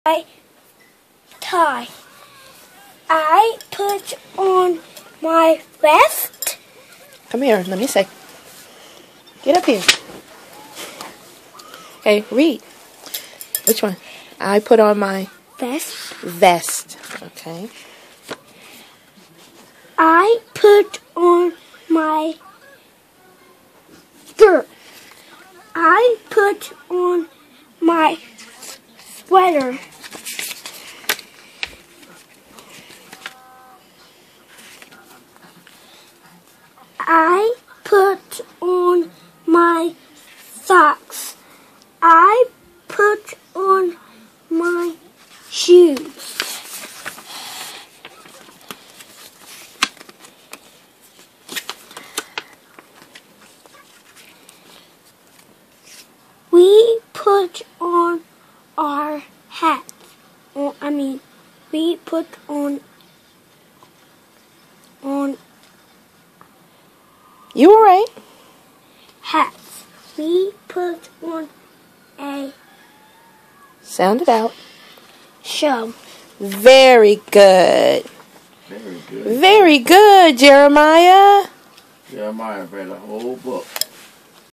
I tie. I put on my vest. Come here, let me say. Get up here. Okay, read. Which one? I put on my vest. Okay. I put on my skirt. I put on my sweater. I put on my socks. I put on my shoes. We put on our hats. We put on. You all right? Hats. We put on a. Sound it out. Show. Very good. Very good. Very good, Jeremiah. Jeremiah read a whole book.